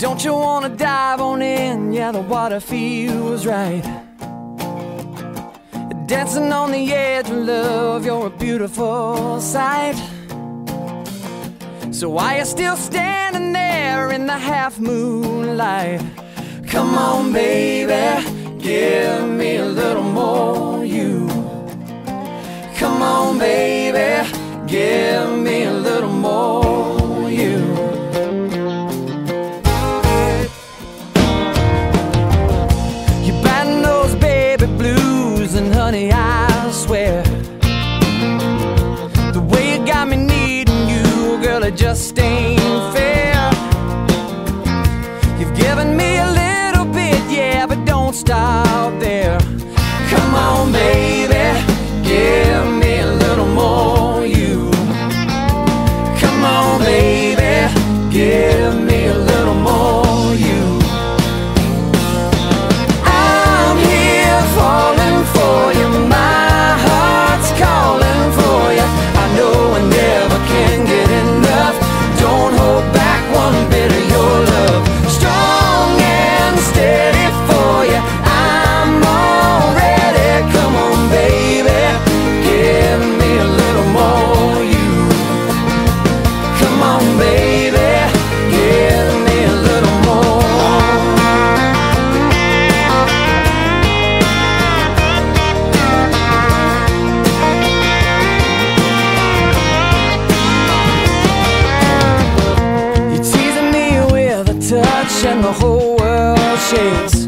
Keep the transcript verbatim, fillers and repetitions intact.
Don't you wanna dive on in? Yeah, the water feels right. Dancing on the edge of love, you're a beautiful sight. So why you still standing there in the half moonlight? Come on, baby, give me a little more you. Come on, baby, give me a little more you. You're batting those baby blues, and honey, I swear, the way you got me needing you, girl, it just ain't fair. You've given me a little bit, yeah, but don't stop there. Come on, baby, give me a little more you. Come on, baby, give me a little more you. I'm here falling for you, my heart's calling for you. I know I never can get enough. Don't hold back one bit of your love. Strong and steady for you, I'm all ready. Come on, baby, give me a little more you. Come on, baby, give me a little more. You're teasing me with a touch and the whole world shakes.